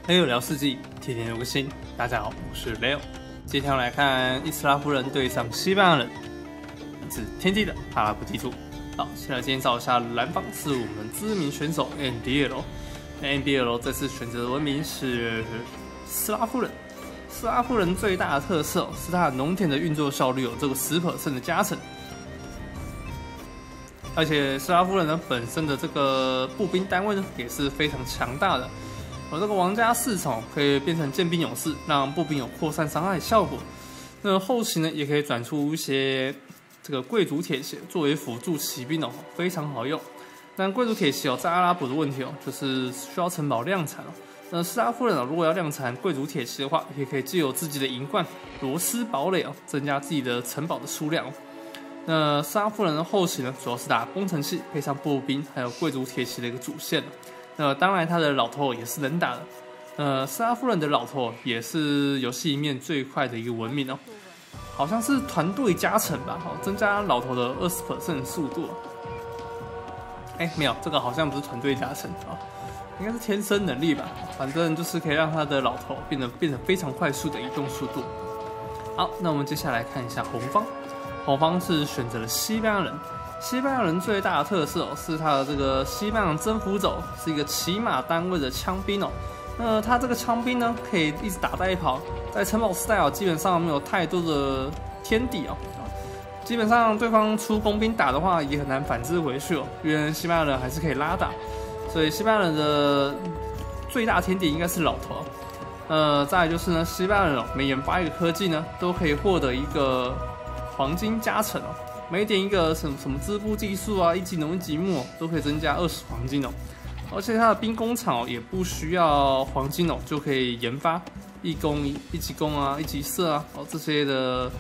黑有聊世纪，天天有个新。大家好，我是 Leo。今天我来看伊斯拉夫人对上西班牙人，是天梯的哈拉布基础。好，先来介绍一下蓝方是我们知名选手 NBL。NBL 这次选择的文明是斯拉夫人。斯拉夫人最大的特色是它的农田的运作效率有这个10% 的加成。而且斯拉夫人呢本身的这个步兵单位呢也是非常强大的，这个王家4宠可以变成剑兵勇士，让步兵有扩散伤害效果。那后期呢也可以转出一些这个贵族铁鞋作为辅助骑兵哦，非常好用。但贵族铁鞋在阿拉伯的问题就是需要城堡量产。那斯拉夫人如果要量产贵族铁骑的话，也可以借由自己的银冠螺丝堡垒增加自己的城堡的数量。那斯拉夫人的后期呢，主要是打工程器，配上步兵还有贵族铁骑的一个主线。那当然，他的老头也是能打的。斯拉夫人的老头也是游戏里面最快的一个文明哦，好像是团队加成吧，增加老头的20% 速度。没有，这个好像不是团队加成啊，应该是天生能力吧。反正就是可以让他的老头变得非常快速的移动速度。好，那我们接下来看一下红方。红方是选择了西班牙人。西班牙人最大的特色是他的这个西班牙征服者是一个骑马单位的枪兵哦。那他这个枪兵呢，可以一直打带跑，在城堡时代基本上没有太多的天敌哦。基本上对方出工兵打的话，也很难反制回去哦，因为西班牙人还是可以拉打。所以西班牙人的最大天敌应该是老头。再来就是呢，西班牙人每研发一个科技呢，都可以获得一个黄金加成哦，每点一个什么织布技术啊，一级农一级木都可以增加20黄金哦。而且它的兵工厂也不需要黄金哦，就可以研发一级工啊、一级射啊这些的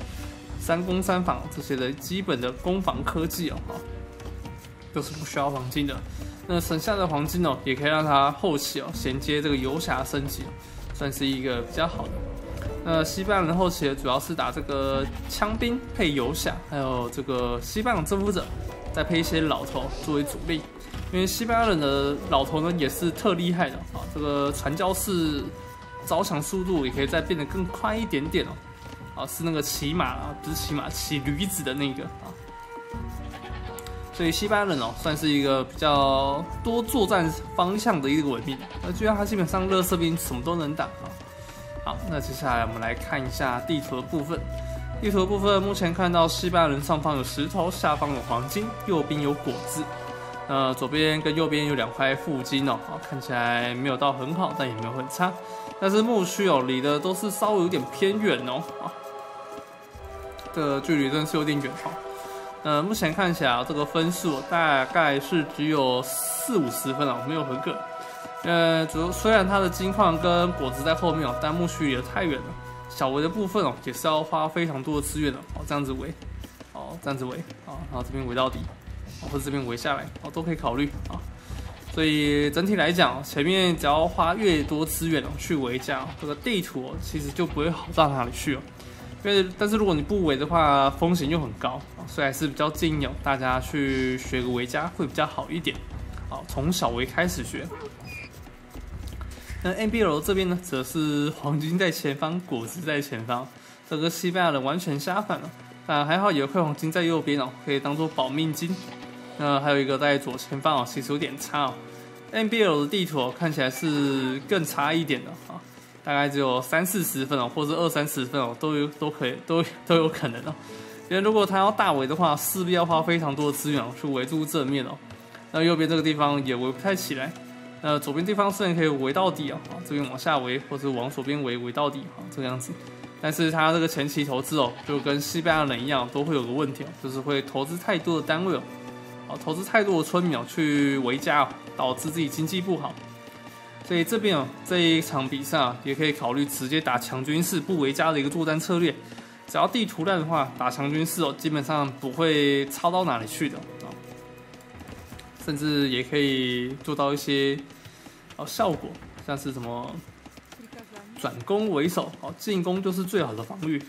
3攻3防这些的基本的攻防科技哦，都是不需要黄金的。那省下的黄金哦，也可以让它后期衔接这个游侠升级，算是一个比较好的。西班牙人后期主要是打这个枪兵配游侠，还有这个西班牙征服者，再配一些老头作为主力。因为西班牙人的老头呢也是特厉害的啊，这个传教士着响速度也可以再变得更快一点点哦。是那个骑马不是骑马，骑驴子的那个啊。所以西班牙人算是一个比较多作战方向的一个文明。居然他基本上垃圾兵什么都能打啊。好，那接下来我们来看一下地图的部分。地图的部分目前看到西班牙人上方有石头，下方有黄金，右边有果子。左边跟右边有2块附金哦，看起来没有到很好，但也没有很差。但是牧区离的都是稍微有点偏远哦，这个距离真的是有点远哦。目前看起来这个分数大概是只有40-50分哦，没有合格。虽然它的金矿跟果子在后面但牧区也太远了，小围的部分也是要花非常多的资源的这样子围，这样子围然后这边围到底，或者这边围下来都可以考虑所以整体来讲，前面只要花越多资源去围家，这个地图其实就不会好到哪里去但是如果你不围的话，风险又很高所以还是比较建议大家去学个围家会比较好一点从小围开始学。那 NBL 这边呢，则是黄金在前方，果子在前方，这个西班牙人完全相反了。但还好有一块黄金在右边可以当做保命金。还有一个在左前方其实有点差NBL 的地图看起来是更差一点的大概只有30-40分或者20-30分都有可能因为如果他要大围的话，势必要花非常多的资源去围住正面那右边这个地方也围不太起来。左边地方虽然可以围到底这边往下围，或者往左边围到底这个样子。但是他这个前期投资就跟西班牙人一样，都会有个问题就是会投资太多的单位投资太多的村民去围家导致自己经济不好。所以这边这一场比赛也可以考虑直接打强军事不围家的一个作战策略。只要地图烂的话，打强军事基本上不会差到哪里去的甚至也可以做到一些效果，像是什么转攻为守进攻就是最好的防御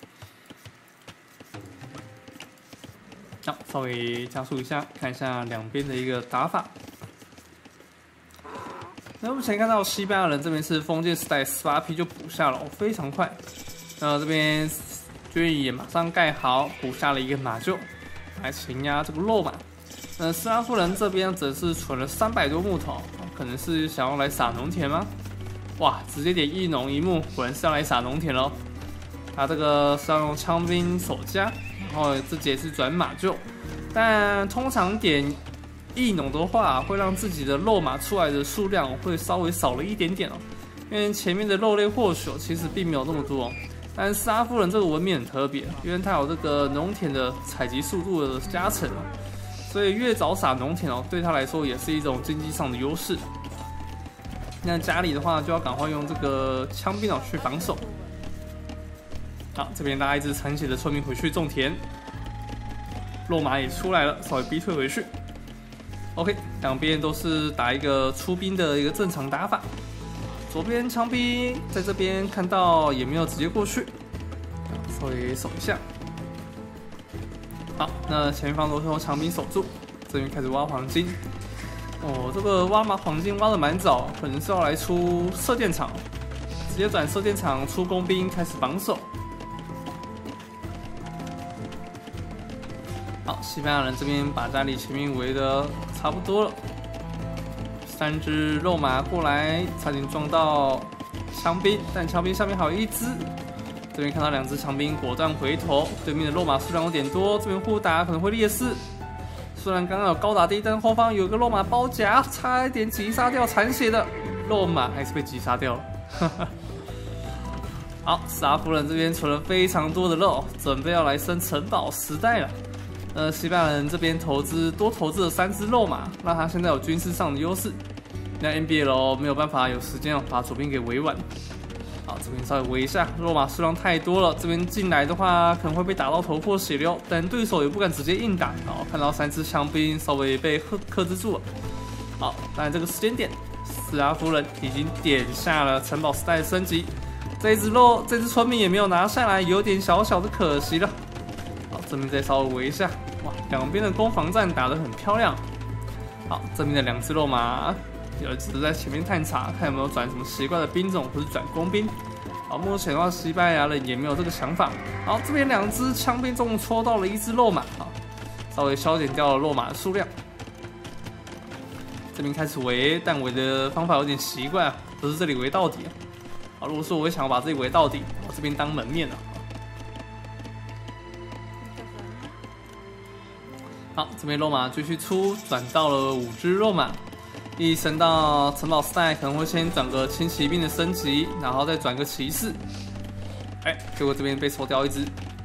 稍微加速一下，看一下两边的一个打法。 那目前看到西班牙人这边是封建时代18P 就补下了，非常快。那这边军营也马上盖好，补下了一个马厩来擒压这个肉马。那斯拉夫人这边则是存了300多木头，可能是想要来撒农田吗？哇，直接点一农一牧，果然是要来撒农田喽。他这个是要用枪兵守家，然后自己也是转马厩，但通常点义农的话，会让自己的肉马出来的数量会稍微少了一点点哦，因为前面的肉类获取其实并没有那么多哦。但是斯拉夫人这个文明很特别，因为它有这个农田的采集速度的加成哦，所以越早撒农田哦，对他来说也是一种经济上的优势。那家里的话就要赶快用这个枪兵哦去防守。好，这边拉一支残血的村民回去种田，肉马也出来了，稍微逼退回去。OK， 两边都是打一个出兵的一个正常打法。左边枪兵在这边看到也没有直接过去，稍微守一下。好，那前方都是用枪兵守住，这边开始挖黄金。哦，这个挖黄金挖的蛮早，可能是要来出射电场，直接转射电场出工兵开始防守。好，西班牙人这边把家里前面围的差不多了，3只肉马过来，差点撞到枪兵，但枪兵下面还有1只。这边看到2只枪兵果断回头，对面的肉马数量有点多，这边互打可能会劣势。虽然刚刚有高打低，但后方有一个肉马包夹，差一点击杀掉残血的肉马，还是被击杀掉了。好，斯拉夫人这边存了非常多的肉，准备要来升城堡时代了。西班牙人这边多投资了3只肉马，让他现在有军事上的优势。那 NBL 没有办法有时间把左边给围完。好，这边稍微围一下，肉马数量太多了，这边进来的话可能会被打到头破血流，但对手也不敢直接硬打。好，看到3只枪兵稍微被克制住了。好，但这个时间点，斯拉夫人已经点下了城堡时代的升级，这只村民也没有拿下来，有点小小的可惜了。好，这边再稍微围一下，哇，两边的攻防战打得很漂亮。好，这边的2只肉马。有只是在前面探查，看有没有转什么奇怪的兵种，或是转工兵。好，目前的话，西班牙人也没有这个想法。好，这边2只枪兵终于戳到了1只肉马，好，稍微消减掉了肉马的数量。这边开始围，但围的方法有点奇怪啊，不是这里围到底啊。好，如果说我想要把这里围到底，我这边当门面啊。好，这边肉马继续出，转到了5只肉马。一升到城堡时代，可能会先转个轻骑兵的升级，然后再转个骑士。结果这边被抽掉1只。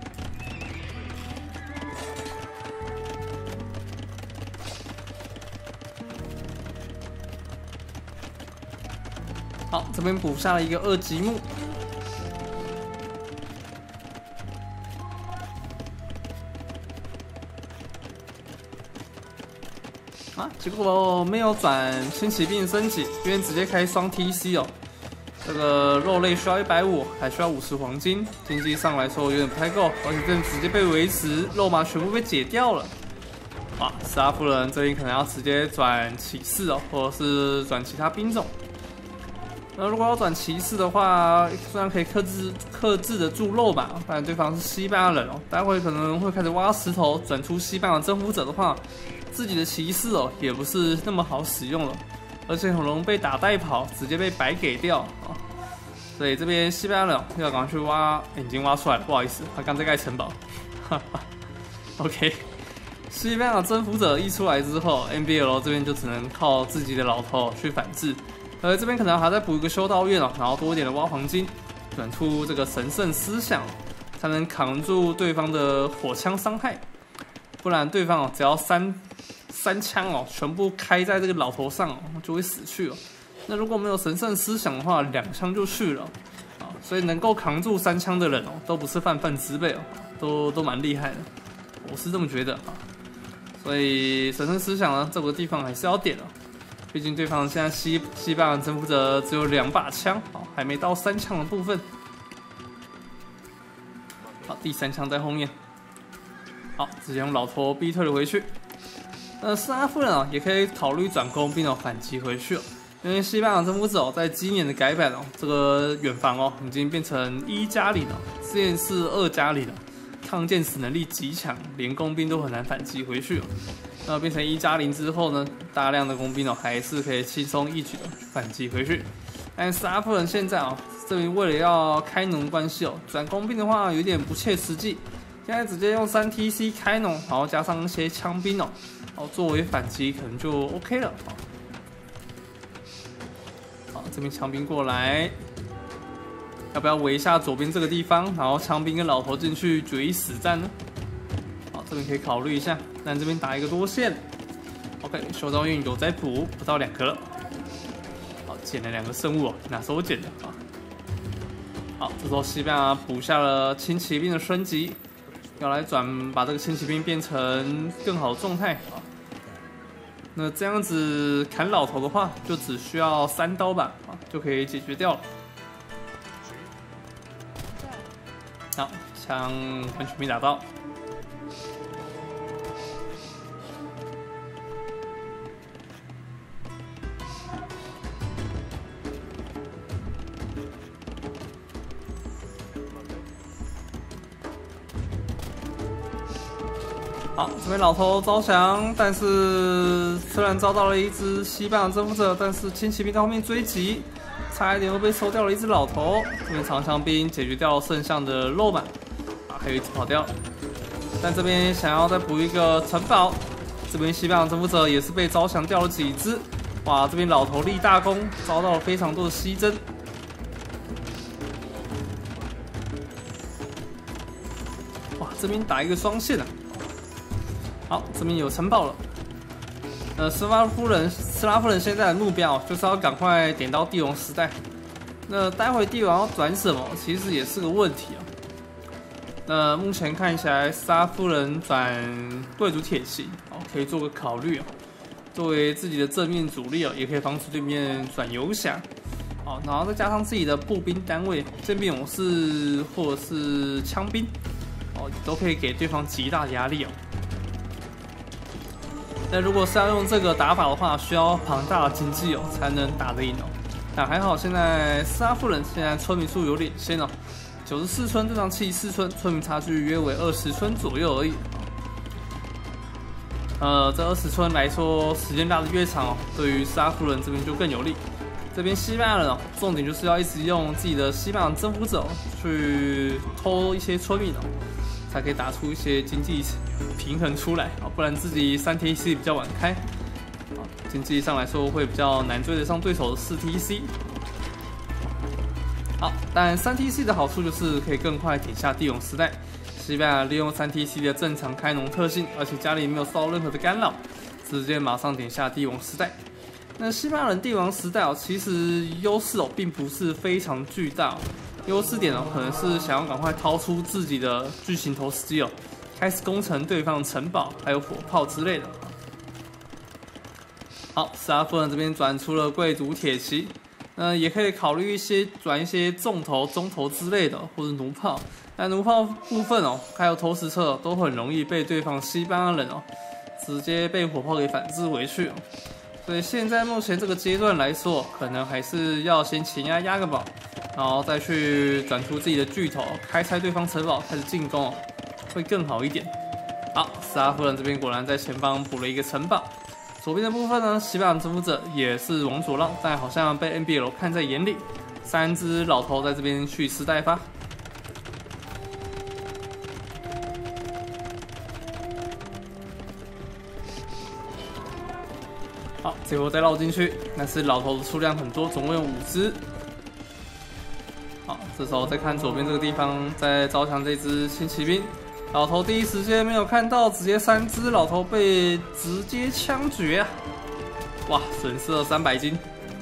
好，这边补下了一个2级木。结果没有转轻骑兵升级，因为直接开双 TC 哦。这个肉类需要150，还需要50黄金，经济上来说有点不太够，而且这直接被维持，肉马全部被解掉了。哇，斯拉夫人这边可能要直接转骑士哦，或者是转其他兵种。那如果要转骑士的话，虽然可以克制得住肉马，但对方是西班牙人哦，待会可能会开始挖石头，转出西班牙征服者的话。自己的骑士哦，也不是那么好使用了，而且很容易被打带跑，直接被白给掉啊！所以这边西班牙人要赶快去挖，已经挖出来了，不好意思，他刚在盖城堡。OK， 西班牙征服者一出来之后 ，NBL 这边就只能靠自己的老头去反制，这边可能还再补一个修道院哦，然后多一点的挖黄金，转出这个神圣思想，才能扛住对方的火枪伤害。不然对方只要三枪哦，全部开在这个老头上哦，就会死去哦。那如果没有神圣思想的话，2枪就去了啊。所以能够扛住3枪的人哦，都不是泛泛之辈哦，都蛮厉害的，我是这么觉得啊。所以神圣思想呢，这个地方还是要点哦，毕竟对方现在西班牙征服者只有2把枪，还没到3枪的部分。好，第3枪在后面。好，直接用老头逼退了回去。斯拉夫人也可以考虑转工兵反击回去因为西班牙征服者在今年的改版这个远防已经变成1+0了，之前是2+0了，抗箭矢能力极强，连工兵都很难反击回去那变成1+0之后呢，大量的工兵还是可以轻松一举的反击回去。但是阿夫人现在这边为了要开农关系转工兵的话有点不切实际，现在直接用3TC 开农，然后加上一些枪兵作为反击可能就 OK 了好，这边枪兵过来，要不要围一下左边这个地方，然后枪兵跟老头进去决一死战呢？好，这边可以考虑一下。但这边打一个多线 ，OK， 修道院有在补，不到2个了。好，捡了2个圣物哪是我捡的好，这时候西班牙补下了轻骑兵的升级，要来把这个轻骑兵变成更好的状态那这样子砍老头的话，就只需要3刀吧就可以解决掉了。好，将混群兵打到。好，这边老头招降，但是虽然遭到了一只西班牙征服者，但是轻骑兵在后面追击，差一点又被收掉了一只老头。这边长枪兵解决掉剩下的肉板，还有一只跑掉。但这边想要再补一个城堡，这边西班牙征服者也是被招降掉了几只。哇，这边老头立大功，遭到了非常多的牺牲。哇，这边打一个双线好，这边有城堡了。斯拉夫人现在的目标就是要赶快点到帝王时代。那待会帝王要转什么，其实也是个问题那目前看起来，斯拉夫人转贵族铁骑可以做个考虑作为自己的正面主力也可以防止对面转游侠。然后再加上自己的步兵单位，正面勇士或者是枪兵都可以给对方极大的压力那如果是要用这个打法的话，需要庞大的经济才能打得赢但还好，现在斯拉夫人现在村民数有领先94村对上74村，村民差距约为20村左右而已。这20村来说，时间拉得越长对于斯拉夫人这边就更有利。这边西班牙人重点就是要一直用自己的西班牙征服者去偷一些村民才可以打出一些经济平衡出来不然自己3TC 比较晚开经济上来说会比较难追得上对手的4TC。好，但3TC 的好处就是可以更快点下帝王时代。西班牙利用3TC 的正常开农特性，而且家里没有受到任何的干扰，直接马上点下帝王时代。那西班牙人帝王时代其实优势并不是非常巨大优势点可能是想要赶快掏出自己的巨型投石机开始攻城对方的城堡，还有火炮之类的。好，斯拉夫人这边转出了贵族铁骑，也可以考虑转一些重头、中头之类的，或者弩炮。但弩炮部分还有投石车都很容易被对方西班牙人直接被火炮给反制回去所以现在目前这个阶段来说，可能还是要先前压个宝，然后再去转出自己的巨头，开拆对方城堡，开始进攻会更好一点。好，斯拉夫人这边果然在前方补了一个城堡。左边的部分呢，西班牙征服者也是往左绕，但好像被 NBL 看在眼里，3只老头在这边蓄势待发。好，最后再绕进去，但是老头的数量很多，总共有5只。好，这时候再看左边这个地方，在招降这只轻骑兵，老头第一时间没有看到，直接3只老头被直接枪决哇，损失了300金。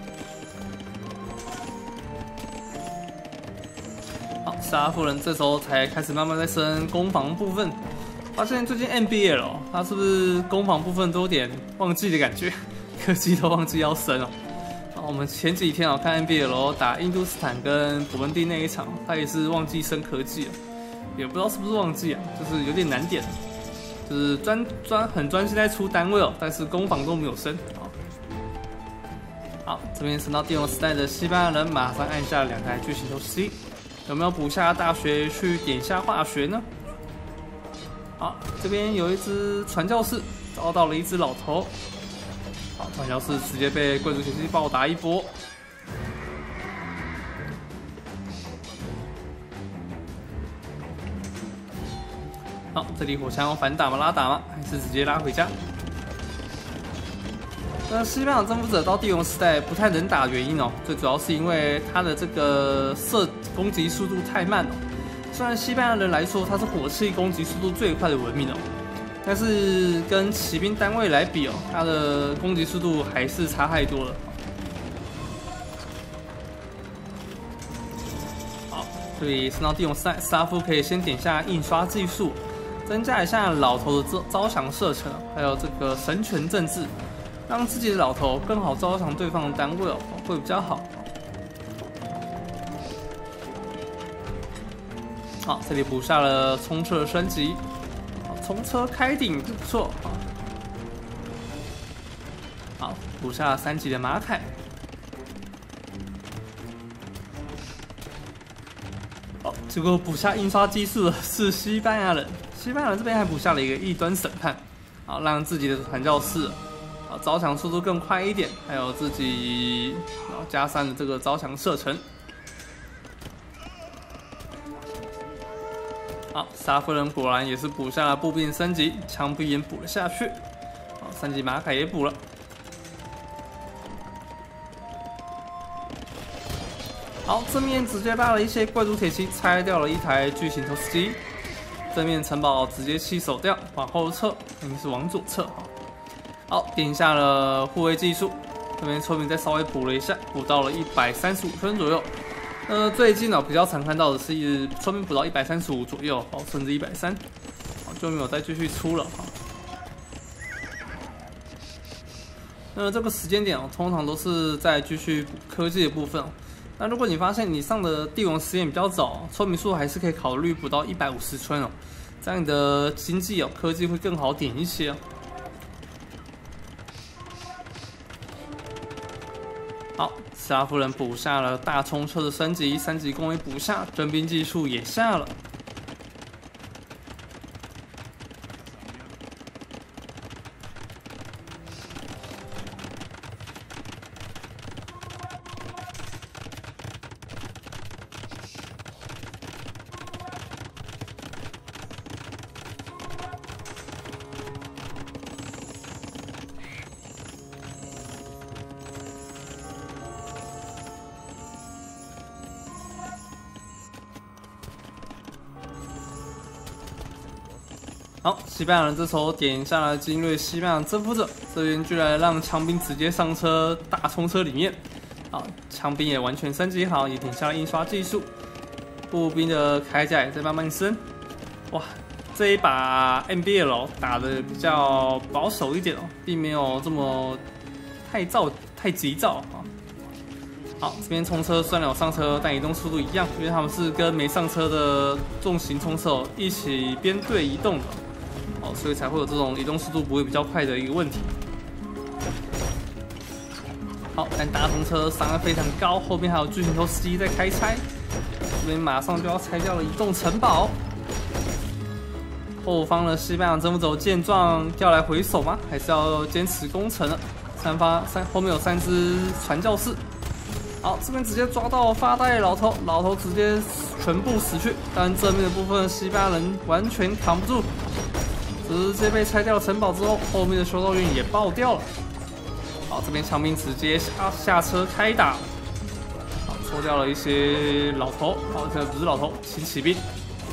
好，斯拉夫人这时候才开始慢慢在升攻防部分，发现最近 NBL 他是不是攻防部分都有点忘记的感觉？科技都忘记要升我们前几天看 NBL 打印度斯坦跟伯恩第那一场，他也是忘记升科技了，也不知道是不是忘记就是有点难点，就是很专心在出单位但是攻防都没有升好，这边升到帝王时代的西班牙人马上按下2台巨型投石机，有没有补下大学去点一下化学呢？好，这边有一只传教士遭到了一只老头，好，传教士直接被贵族铁骑暴打一波。好，这里火枪要反打吗？拉打吗？还是直接拉回家？那西班牙征服者到帝王时代不太能打的原因哦，最主要是因为他的这个攻击速度太慢了。虽然西班牙人来说，它是火器攻击速度最快的文明哦，但是跟骑兵单位来比哦，它的攻击速度还是差太多了。好，这里升到帝王时代，斯拉夫可以先点下印刷技术，增加一下老头的招降射程，还有这个神权政治。让自己的老头更好招降对方的单位哦，会比较好。好，这里补下了冲车升级，好，冲车开顶不错。好，补下了3级的马凯。好，结果补下印刷技术的是西班牙人，西班牙人这边还补下了一个异端审判，好，让自己的传教士。招降速度更快一点，还有自己加3的这个招降射程。好，沙夫人果然也是补下了步兵升级，枪兵也补了下去。好，3级马凯也补了。好，正面直接拉了一些贵族铁骑，拆掉了一台巨型投石机。正面城堡直接弃守掉，往后撤，肯定是往左撤。好，点下了护卫技术，这边村民再稍微补了一下，补到了135分左右。最近比较常看到的是村民补到135左右，甚至130，就没有再继续出了。这个时间点通常都是在继续补科技的部分。那如果你发现你上的帝王时间比较早，村民数还是可以考虑补到150村哦，这样你的经济科技会更好点一些。好，斯拉夫人补下了大冲车的升级，3级攻也补下，征兵技术也下了。好，西班牙人这时候点下了精锐西班牙征服者，这边居然让枪兵直接上车大冲车里面。好，枪兵也完全升级好，也点下了印刷技术，步兵的铠甲也在慢慢升。哇，这一把 MBL 打的比较保守一点哦，并没有这么太急躁啊。好，这边冲车虽然有上车，但移动速度一样，因为他们是跟没上车的重型冲车一起编队移动的。所以才会有这种移动速度不会比较快的一个问题。好，但大冲车伤害非常高，后面还有巨型投石机在开拆，这边马上就要拆掉了移动城堡。后方的西班牙征服者见状要来回守吗？还是要坚持攻城了？后面有3只传教士。好，这边直接抓到发呆的老头，老头直接全部死去，但正面的部分西班牙人完全扛不住。直接被拆掉城堡之后，后面的修道院也爆掉了。好，这边枪兵直接下车开打。好，抽掉了一些老头，好，这不是老头，轻骑兵。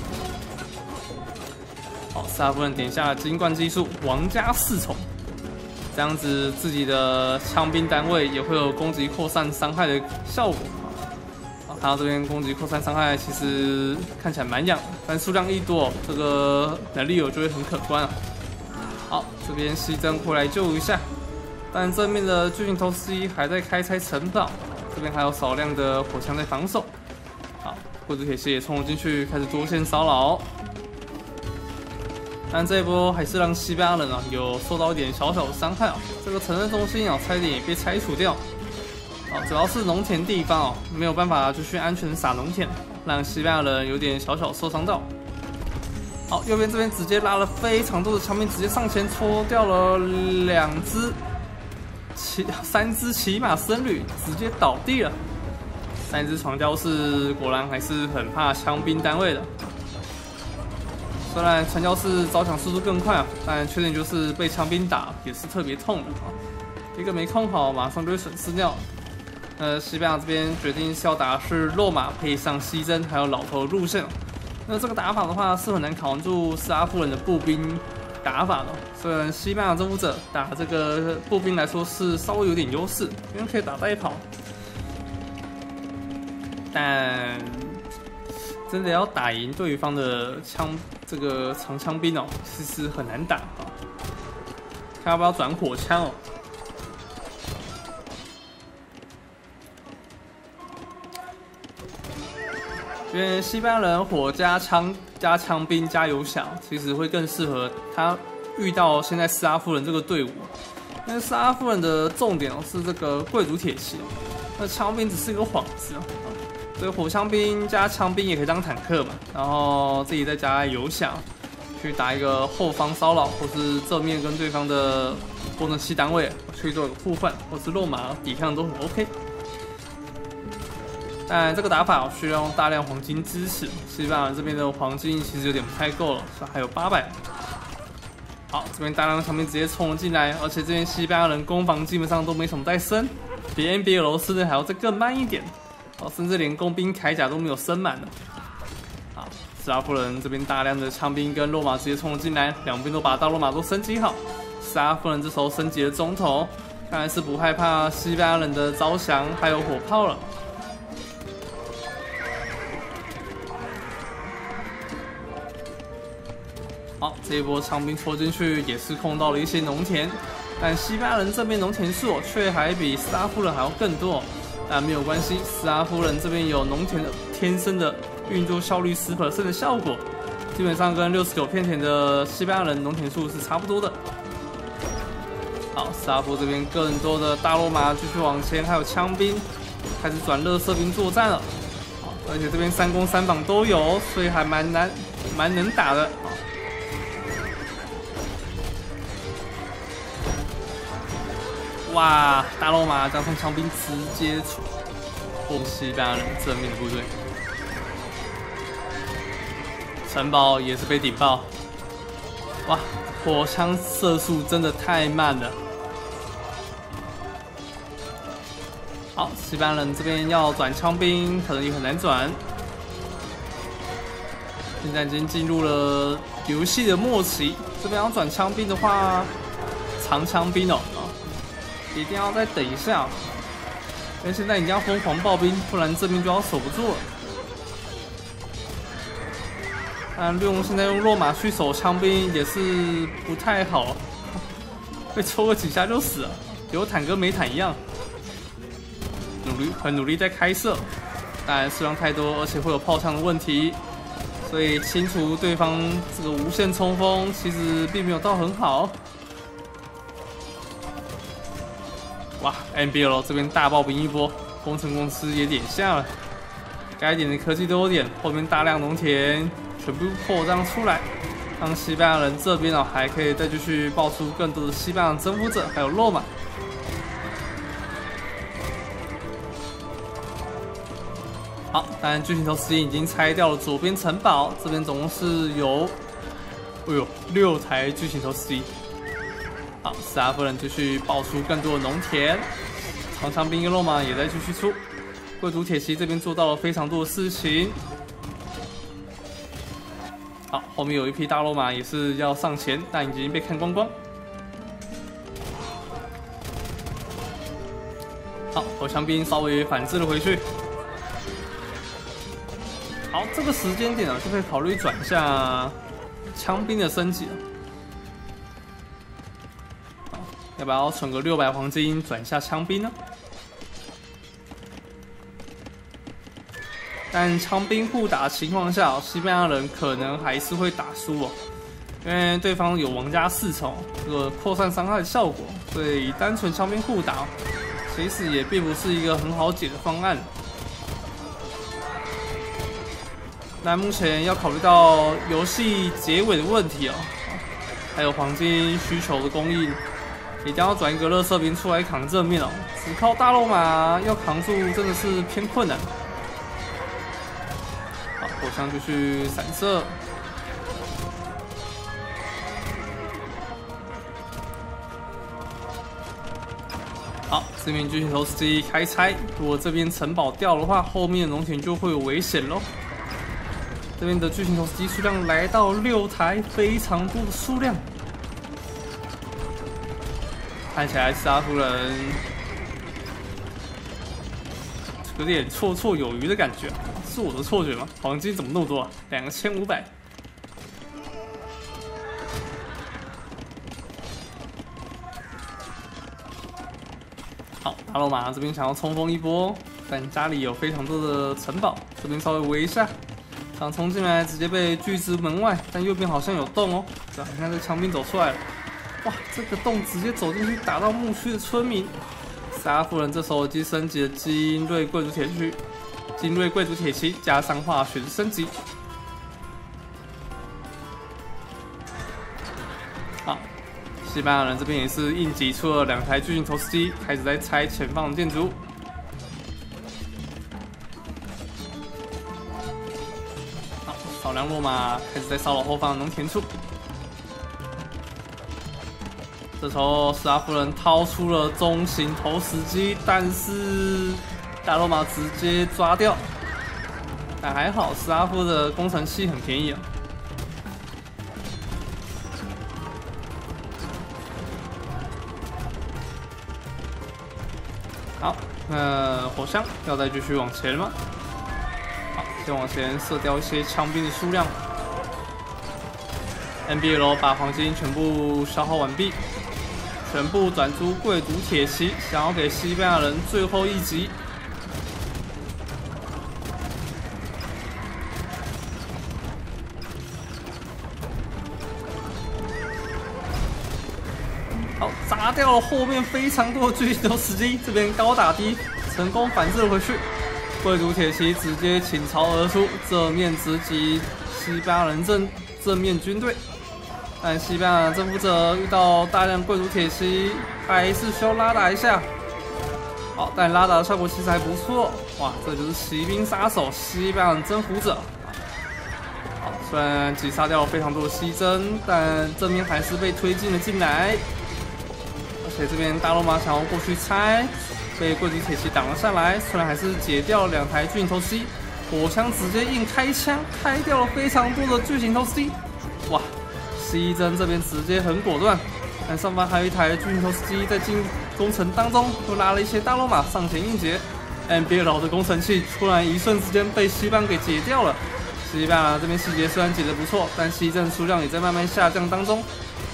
好，斯拉夫人点下了金冠技术，王家4重，这样子自己的枪兵单位也会有攻击扩散伤害的效果。看到这边攻击扩散伤害，其实看起来蛮痒，但数量一多，这个能力就会很可观啊。好，这边西征回来救一下，但正面的巨型投石机还在开拆城堡，这边还有少量的火枪在防守。好，贵族铁骑也冲了进去，开始多线骚扰。但这一波还是让西班牙人有受到一点小小的伤害这个城镇中心差一点也被拆除掉。 哦，主要是农田地方哦，没有办法继续安全撒农田，让西班牙人有点小小受伤到。好，右边这边直接拉了非常多的枪兵，直接上前戳掉了3只骑马僧侣，直接倒地了。3只床雕士果然还是很怕枪兵单位的。虽然传教士招降速度更快啊，但缺点就是被枪兵打也是特别痛的啊。一个没控好，马上就会损失掉。西班牙这边决定是要打的是肉马配上西征还有老头路线。那这个打法的话是很难扛住斯拉夫人的步兵打法的。虽然西班牙征服者打这个步兵来说是稍微有点优势，因为可以打带跑，但真的要打赢对方的这个长枪兵哦，其实很难打啊。看要不要转火枪哦。因为西班牙人火加枪兵加油响，其实会更适合他遇到现在斯拉夫人这个队伍。因为斯拉夫人的重点是这个贵族铁骑，那枪兵只是一个幌子啊。所以火枪兵加枪兵也可以当坦克嘛，然后自己再加油响，去打一个后方骚扰，或是正面跟对方的工程器单位去做一个互换，或是肉马抵抗都很 OK。但这个打法需要用大量黄金支持，西班牙这边的黄金其实有点不太够了，所以还有800。好，这边大量枪兵直接冲了进来，而且这边西班牙人攻防基本上都没什么在升，比 NBA 俄罗斯的还要再更慢一点。哦，甚至连工兵铠甲都没有升满了。好，斯拉夫人这边大量的枪兵跟肉马直接冲了进来，两边都把大肉马都升级好。斯拉夫人这时候升级了中投，看来是不害怕西班牙人的招降还有火炮了。好，这一波枪兵戳进去也是控到了一些农田，但西班牙人这边农田数却还比斯拉夫人还要更多。但没有关系，斯拉夫人这边有农田的天生的运作效率10%的效果，基本上跟69片田的西班牙人农田数是差不多的。好，斯拉夫这边更多的大肉马继续往前，还有枪兵开始转垃圾兵作战了。好，而且这边3攻3防都有，所以还蛮能打的。哇！大肉马加上枪兵直接破西班牙人正面的部队，城堡也是被顶爆。哇！火枪射速真的太慢了。好，西班牙人这边要转枪兵，可能也很难转。现在已经进入了游戏的末期，这边要转枪兵的话，长枪兵哦。一定要再等一下，因为现在一定要疯狂爆兵，不然正面就要守不住了。现在用肉马去守枪兵也是不太好，被抽个几下就死了，有坦跟没坦一样。很努力在开射，但数量太多，而且会有炮枪的问题，所以清除对方这个无限冲锋其实并没有到很好。哇 ！NBL 这边大爆兵一波，工程公司也点下了，该点的科技都有点，后面大量农田全部扩张出来，让西班牙人这边还可以再继续爆出更多的西班牙征服者，还有肉马。好，当然巨型头实验已经拆掉了左边城堡，这边总共是有，6台巨型头实验。好，斯拉夫人继续爆出更多的农田，长枪兵跟肉马也在继续出。贵族铁骑这边做到了非常多的事情。好，后面有一批大肉马也是要上前，但已经被看光光。好，火枪兵稍微反制了回去。好，这个时间点就可以考虑转一下枪兵的升级了。要不要存个600黄金转一下枪兵呢？但枪兵互打的情况下，西班牙人可能还是会打输哦，因为对方有王家4重这个扩散伤害的效果，所以单纯枪兵互打，其其实也并不是一个很好解的方案。那目前要考虑到游戏结尾的问题哦，还有黄金需求的供应，一定要转一个垃圾兵出来扛正面哦。只靠大肉马要扛住真的是偏困难。好，火枪继续闪射。好，这边巨型投石机开拆，如果这边城堡掉的话，后面的农田就会有危险咯。这边的巨型投石机数量来到6台，非常多的数量。看起来斯拉夫人有点绰绰有余的感觉，是我的错觉吗？黄金怎么那么多啊？2500。好，大罗马这边想要冲锋一波，但家里有非常多的城堡，这边稍微围一下。想冲进来，直接被拒之门外。但右边好像有洞哦，对，你看这枪兵走出来了。哇，这个洞直接走进去，打到牧区的村民。斯拉夫人这时候已经升级了精锐贵族铁区、精锐贵族铁骑，加上化学的升级。好，西班牙人这边也是硬挤出了2台巨型投石机，开始在拆前方的建筑。少量落马开始在骚扰后方的农田处。这时候斯拉夫人掏出了中型投石机，但是大罗马直接抓掉。但还好，斯拉夫的工程器很便宜啊。好，那火枪要再继续往前吗？好，先往前射掉一些枪兵的数量。NBL 把黄金全部消耗完毕，全部转出贵族铁骑，想要给西班牙人最后一击。好，砸掉了后面非常多的巨型投石机，这边高打低，成功反制回去。贵族铁骑直接倾巢而出，正面直击西班牙人正面军队。但西班牙征服者遇到大量贵族铁骑，还是需要拉打一下。好，但拉打的效果其实还不错。哇，这就是骑兵杀手西班牙征服者。好，虽然击杀掉了非常多的西征，但正面还是被推进了进来。而且这边大罗马想要过去拆，被贵族铁骑挡了下来。虽然还是解掉了2台巨型投石机，火枪直接硬开枪，开掉了非常多的巨型投石机。哇！西征这边直接很果断，但上方还有1台巨型投石机在进攻程当中，又拉了一些大罗马上前应劫。NBL 的工程器突然一瞬之间被西班牙给解掉了。西班牙这边细节虽然解得不错，但西征数量也在慢慢下降当中。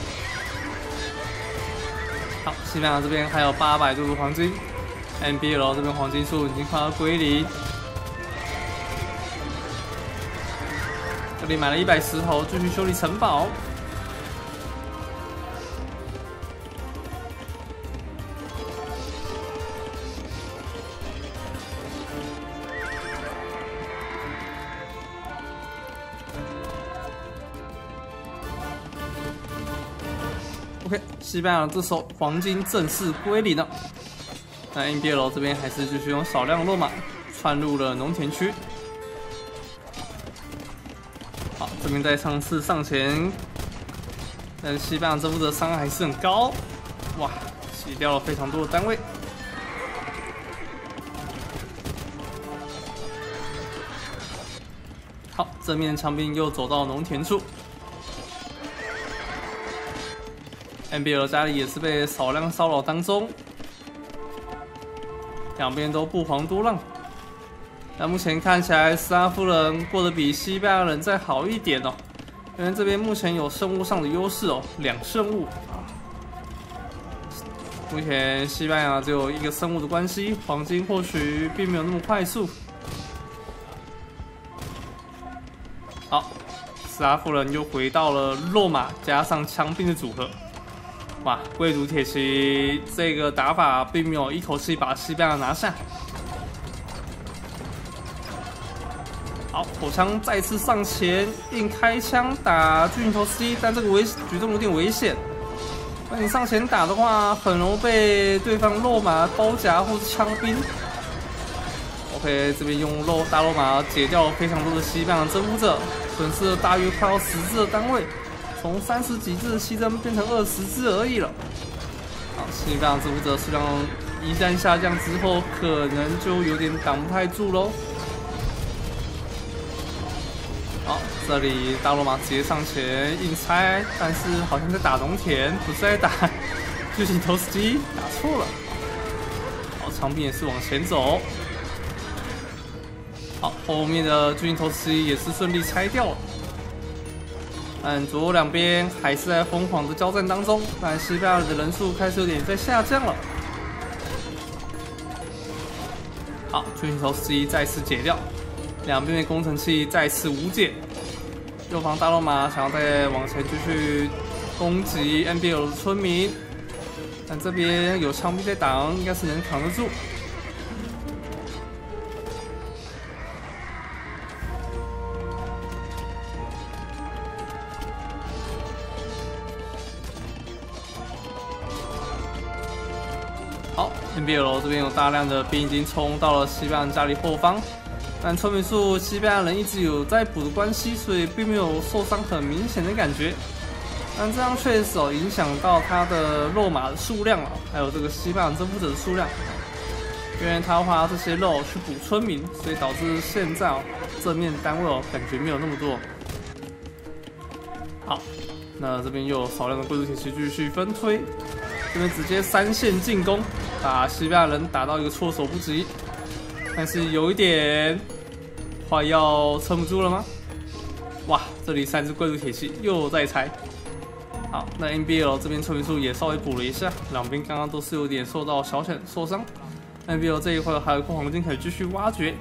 好，西班牙这边还有800多的黄金 ，NBL 这边黄金数已经快要归零。这里买了100石头，继续修理城堡。OK， 西班牙这时候黄金正式归零了。那 NBL 这边还是继续用少量落马窜入了农田区。好，这边再尝试上前，但西班牙征服者伤害还是很高。哇，洗掉了非常多的单位。好，正面枪兵又走到农田处。NBL 家里也是被少量骚扰当中，两边都不遑多让。但目前看起来，斯拉夫人过得比西班牙人再好一点哦，因为这边目前有生物上的优势哦，2生物啊。目前西班牙只有1个生物的关系，黄金或许并没有那么快速。好，斯拉夫人又回到了肉马加上枪兵的组合。 哇，贵族铁骑这个打法并没有一口气把西班牙拿下。好，火枪再次上前，硬开枪打巨型头司机，但这个举动有点危险。那你上前打的话，很容易被对方肉马包夹或是枪兵。OK， 这边用大肉马解掉了非常多的西班牙征服者，损失了大约快要10只的单位，从30几只的西征变成20只而已了。好，西班牙征服者数量一旦下降之后，可能就有点挡不太住喽。好，这里大罗马直接上前硬拆，但是好像在打农田，不是在打巨型投石机，打错了。好，长兵也是往前走。好，后面的巨型投石机也是顺利拆掉了。但左右两边还是在疯狂的交战当中，但西班牙人的人数开始有点在下降了。好，巨型投石机再次解掉。两边的工程器再次无解，右方大罗马想要再往前继续攻击 NBL 的村民，但这边有枪兵在挡，应该是能扛得住。好 ，NBL 这边有大量的兵已经冲到了西班牙家里后方。但村民数西班牙人一直有在补的关系，所以并没有受伤很明显的感觉。但这样确实影响到他的肉马的数量还有这个西班牙征服者的数量。因为他花这些肉去补村民，所以导致现在正面单位感觉没有那么多。好，那这边又有少量的贵族铁骑继续分推，这边直接3线进攻，把西班牙人打到一个措手不及。但是有一点快要撑不住了吗？哇，这里3只贵族铁骑又在拆。好，那 NBL 这边村民数也稍微补了一下，两边刚刚都是有点受到小小受伤。NBL 这一块还有一块黄金可以继续挖掘。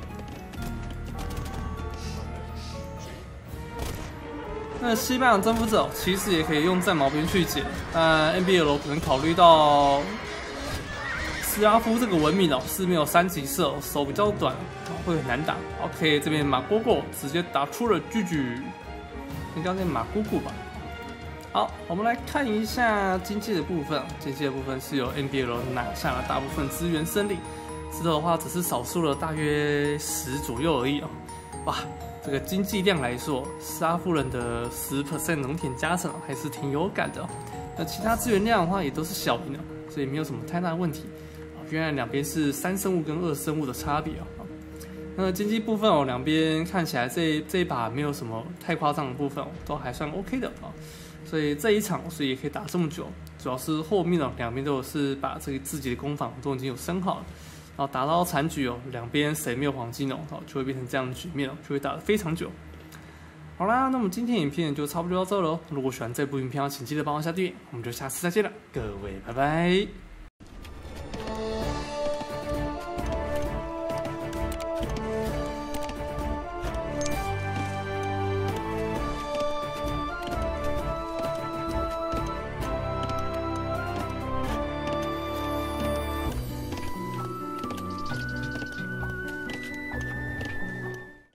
那西班牙征服者其实也可以用战矛兵去解，但 NBL 可能考虑到斯拉夫这个文明是没有3级射，手比较短，会很难打。OK， 这边马姑姑直接打出了巨巨，应该念马姑姑吧。好，我们来看一下经济的部分。经济的部分是由 NBL 拿下了大部分资源胜利，石头的话只是少数了大约10左右而已哇，这个经济量来说，斯拉夫人的10% 农田加成还是挺有感的。那其他资源量的话也都是小赢的，所以没有什么太大的问题。原来两边是3生物跟2生物的差别那经济部分两边看起来这一把没有什么太夸张的部分都还算 OK 的所以这一场所以也可以打这么久，主要是后面两边都是把这个自己的攻防都已经有升好了，然后打到残局两边谁没有黄金就会变成这样的局面就会打得非常久。好啦，那么今天影片就差不多到这了如果喜欢这部影片，请记得帮我下订阅，我们就下次再见了，各位拜拜。